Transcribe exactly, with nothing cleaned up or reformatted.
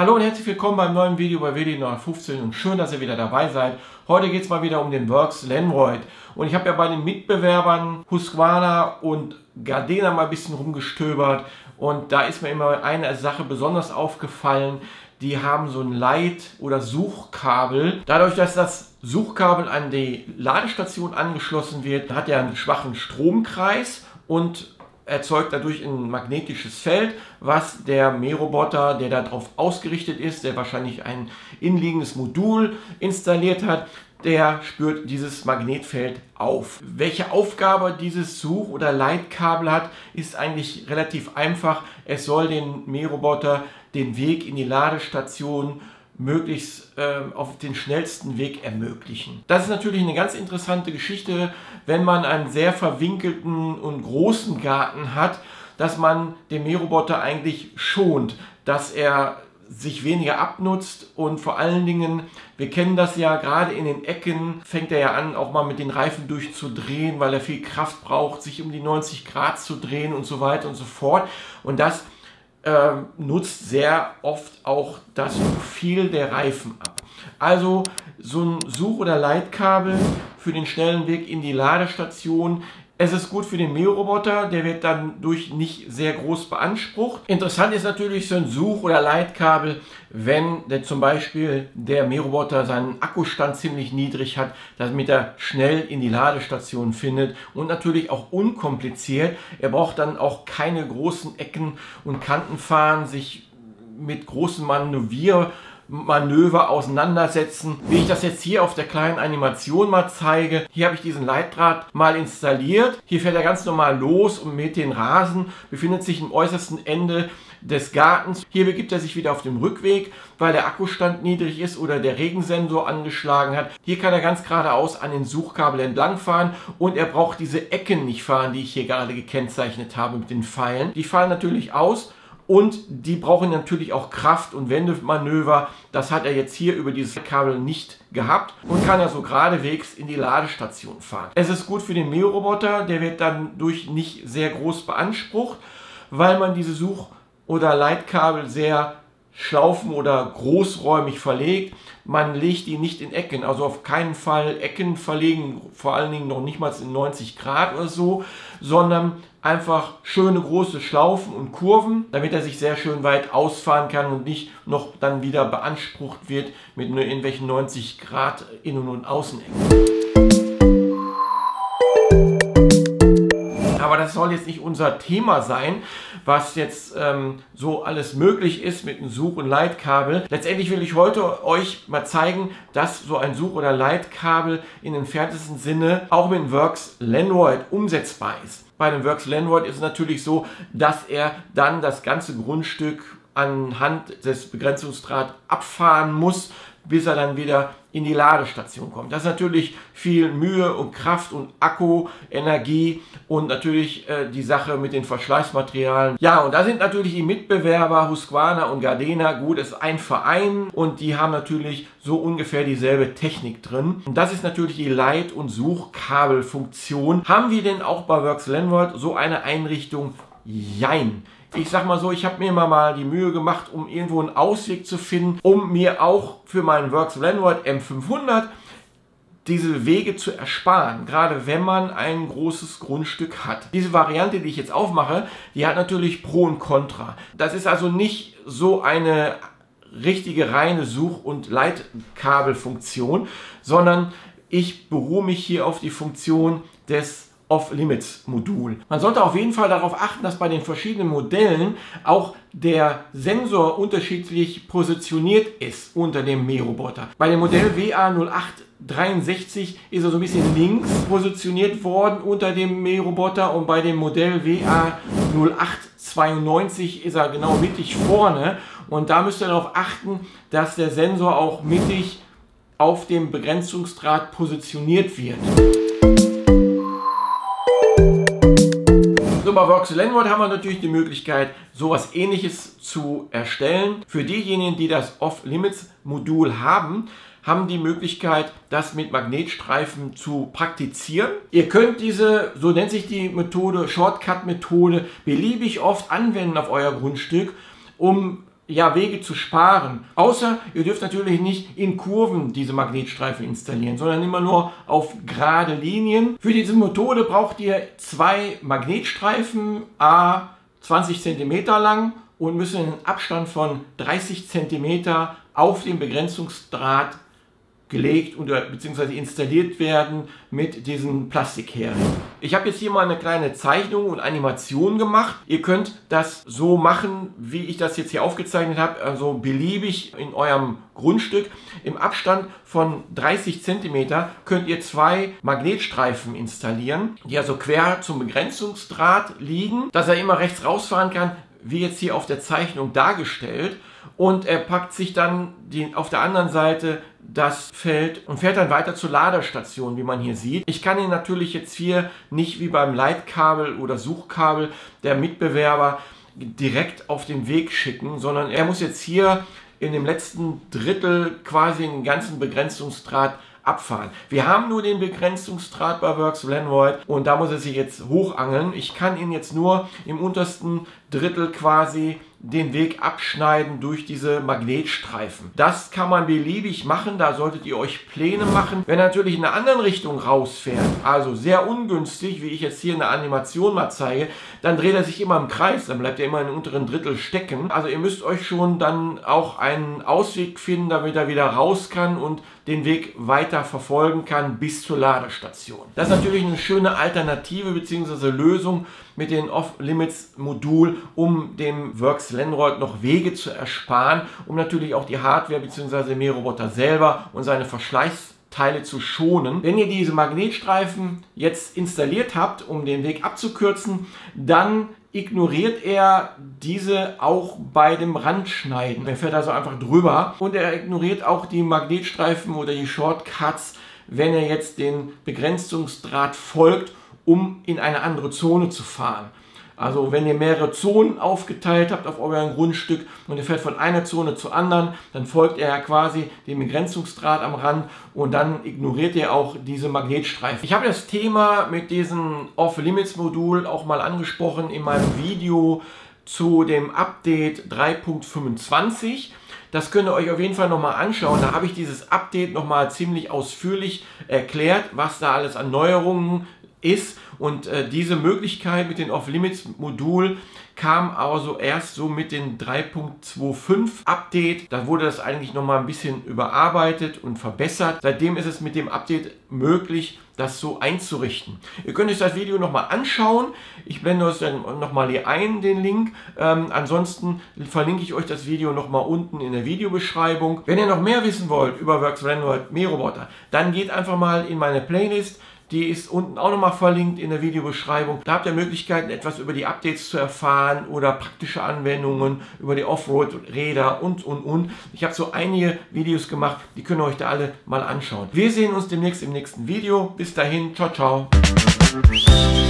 Hallo und herzlich willkommen beim neuen Video bei W D neunhundertfünfzehn und schön, dass ihr wieder dabei seid. Heute geht es mal wieder um den Works Lenroyd und ich habe ja bei den Mitbewerbern Husqvarna und Gardena mal ein bisschen rumgestöbert und da ist mir immer eine Sache besonders aufgefallen. Die haben so ein Leit- oder Suchkabel. Dadurch, dass das Suchkabel an die Ladestation angeschlossen wird, hat er einen schwachen Stromkreis und erzeugt dadurch ein magnetisches Feld, was der Mähroboter, der darauf ausgerichtet ist, der wahrscheinlich ein innenliegendes Modul installiert hat, der spürt dieses Magnetfeld auf. Welche Aufgabe dieses Such- oder Leitkabel hat, ist eigentlich relativ einfach. Es soll den Mähroboter den Weg in die Ladestation möglichst äh, auf den schnellsten Weg ermöglichen. Das ist natürlich eine ganz interessante Geschichte, wenn man einen sehr verwinkelten und großen Garten hat, dass man den Mähroboter eigentlich schont, dass er sich weniger abnutzt und vor allen Dingen, wir kennen das ja, gerade in den Ecken fängt er ja an, auch mal mit den Reifen durchzudrehen, weil er viel Kraft braucht, sich um die neunzig Grad zu drehen und so weiter und so fort. Und das äh, nutzt sehr oft auch das Profil der Reifen ab. Also so ein Such- oder Leitkabel für den schnellen Weg in die Ladestation. Es ist gut für den Mähroboter, der wird dann durch nicht sehr groß beansprucht. Interessant ist natürlich so ein Such- oder Leitkabel, wenn der zum Beispiel der Mähroboter seinen Akkustand ziemlich niedrig hat, damit er schnell in die Ladestation findet und natürlich auch unkompliziert. Er braucht dann auch keine großen Ecken und Kanten fahren, sich mit großen Manövier Manöver auseinandersetzen, wie ich das jetzt hier auf der kleinen Animation mal zeige. Hier habe ich diesen Leitdraht mal installiert. Hier fährt er ganz normal los und mäht den Rasen, befindet sich am äußersten Ende des Gartens. Hier begibt er sich wieder auf dem Rückweg, weil der Akkustand niedrig ist oder der Regensensor angeschlagen hat. Hier kann er ganz geradeaus an den Suchkabel entlang fahren und er braucht diese Ecken nicht fahren, die ich hier gerade gekennzeichnet habe mit den Pfeilen. Die fallen natürlich aus. Und die brauchen natürlich auch Kraft und Wendemanöver. Das hat er jetzt hier über dieses Kabel nicht gehabt und kann ja so geradewegs in die Ladestation fahren. Es ist gut für den Mähroboter, der wird dann durch nicht sehr groß beansprucht, weil man diese Such- oder Leitkabel sehr schlaufen- oder großräumig verlegt. Man legt die nicht in Ecken, also auf keinen Fall Ecken verlegen, vor allen Dingen noch nicht mal in neunzig Grad oder so, sondern einfach schöne große Schlaufen und Kurven, damit er sich sehr schön weit ausfahren kann und nicht noch dann wieder beansprucht wird mit nur irgendwelchen neunzig Grad Innen- und Außenecken. Aber das soll jetzt nicht unser Thema sein, was jetzt ähm, so alles möglich ist mit einem Such- und Leitkabel. Letztendlich will ich heute euch mal zeigen, dass so ein Such- oder Leitkabel in dem entferntesten Sinne auch mit dem Works Lenroyd umsetzbar ist. Bei dem Works Lenroyd ist es natürlich so, dass er dann das ganze Grundstück anhand des Begrenzungsdrahts abfahren muss, bis er dann wieder in die Ladestation kommt. Das ist natürlich viel Mühe und Kraft und Akku, Energie und natürlich äh, die Sache mit den Verschleißmaterialien. Ja, und da sind natürlich die Mitbewerber Husqvarna und Gardena. Gut, es ist ein Verein und die haben natürlich so ungefähr dieselbe Technik drin. Und das ist natürlich die Leit- und Suchkabelfunktion. Haben wir denn auch bei Works Lenroyd so eine Einrichtung? Jein. Ich sag mal so, ich habe mir immer mal die Mühe gemacht, um irgendwo einen Ausweg zu finden, um mir auch für meinen Works Lenroyd M fünfhundert diese Wege zu ersparen, gerade wenn man ein großes Grundstück hat. Diese Variante, die ich jetzt aufmache, die hat natürlich Pro und Contra. Das ist also nicht so eine richtige reine Such- und Leitkabelfunktion, sondern ich beruhe mich hier auf die Funktion des Off-Limits-Modul. Man sollte auf jeden Fall darauf achten, dass bei den verschiedenen Modellen auch der Sensor unterschiedlich positioniert ist unter dem Mähroboter. Bei dem Modell W A null acht dreiundsechzig ist er so ein bisschen links positioniert worden unter dem Mähroboter und bei dem Modell W A null acht zweiundneunzig ist er genau mittig vorne und da müsst ihr darauf achten, dass der Sensor auch mittig auf dem Begrenzungsdraht positioniert wird. So, bei Works Lenroyd haben wir natürlich die Möglichkeit, sowas Ähnliches zu erstellen. Für diejenigen, die das Off-Limits-Modul haben, haben die Möglichkeit, das mit Magnetstreifen zu praktizieren. Ihr könnt diese, so nennt sich die Methode, Shortcut-Methode, beliebig oft anwenden auf euer Grundstück, um ja, Wege zu sparen. Außer ihr dürft natürlich nicht in Kurven diese Magnetstreifen installieren, sondern immer nur auf gerade Linien. Für diese Methode braucht ihr zwei Magnetstreifen, a zwanzig Zentimeter lang und müssen einen Abstand von dreißig Zentimeter auf den Begrenzungsdraht gelegt und bzw. installiert werden mit diesen Plastikheringen. Ich habe jetzt hier mal eine kleine Zeichnung und Animation gemacht. Ihr könnt das so machen, wie ich das jetzt hier aufgezeichnet habe, also beliebig in eurem Grundstück. Im Abstand von dreißig Zentimeter könnt ihr zwei Magnetstreifen installieren, die also quer zum Begrenzungsdraht liegen, dass er immer rechts rausfahren kann, wie jetzt hier auf der Zeichnung dargestellt. Und er packt sich dann die, auf der anderen Seite das Feld und fährt dann weiter zur Ladestation, wie man hier sieht. Ich kann ihn natürlich jetzt hier nicht wie beim Leitkabel oder Suchkabel der Mitbewerber direkt auf den Weg schicken, sondern er muss jetzt hier in dem letzten Drittel quasi den ganzen Begrenzungsdraht abfahren. Wir haben nur den Begrenzungsdraht bei Works Lenroyd und da muss er sich jetzt hochangeln. Ich kann ihn jetzt nur im untersten Drittel quasi den Weg abschneiden durch diese Magnetstreifen. Das kann man beliebig machen, da solltet ihr euch Pläne machen. Wenn er natürlich in einer anderen Richtung rausfährt, also sehr ungünstig, wie ich jetzt hier in der Animation mal zeige, dann dreht er sich immer im Kreis, dann bleibt er immer im unteren Drittel stecken. Also ihr müsst euch schon dann auch einen Ausweg finden, damit er wieder raus kann und den Weg weiter verfolgen kann bis zur Ladestation. Das ist natürlich eine schöne Alternative bzw. Lösung mit dem Off-Limits-Modul, um dem Works Lenroyd noch Wege zu ersparen, um natürlich auch die Hardware bzw. Mähroboter selber und seine Verschleißteile zu schonen. Wenn ihr diese Magnetstreifen jetzt installiert habt, um den Weg abzukürzen, dann ignoriert er diese auch bei dem Randschneiden. Er fährt also einfach drüber und er ignoriert auch die Magnetstreifen oder die Shortcuts, wenn er jetzt den Begrenzungsdraht folgt, um in eine andere Zone zu fahren. Also wenn ihr mehrere Zonen aufgeteilt habt auf eurem Grundstück und ihr fährt von einer Zone zur anderen, dann folgt er ja quasi dem Begrenzungsdraht am Rand und dann ignoriert ihr auch diese Magnetstreifen. Ich habe das Thema mit diesem Off-Limits-Modul auch mal angesprochen in meinem Video zu dem Update drei Punkt fünfundzwanzig. Das könnt ihr euch auf jeden Fall nochmal anschauen. Da habe ich dieses Update nochmal ziemlich ausführlich erklärt, was da alles an Neuerungen ist. Und äh, diese Möglichkeit mit dem Off-Limits-Modul kam also erst so mit dem drei Punkt fünfundzwanzig Update. Da wurde das eigentlich nochmal ein bisschen überarbeitet und verbessert. Seitdem ist es mit dem Update möglich, das so einzurichten. Ihr könnt euch das Video nochmal anschauen. Ich blende euch dann nochmal hier ein, den Link. Ähm, ansonsten verlinke ich euch das Video nochmal unten in der Videobeschreibung. Wenn ihr noch mehr wissen wollt über Works Lenroyd Mähroboter, dann geht einfach mal in meine Playlist. Die ist unten auch nochmal verlinkt in der Videobeschreibung. Da habt ihr Möglichkeiten, etwas über die Updates zu erfahren oder praktische Anwendungen über die Offroad-Räder und, und, und. Ich habe so einige Videos gemacht, die könnt ihr euch da alle mal anschauen. Wir sehen uns demnächst im nächsten Video. Bis dahin, ciao, ciao.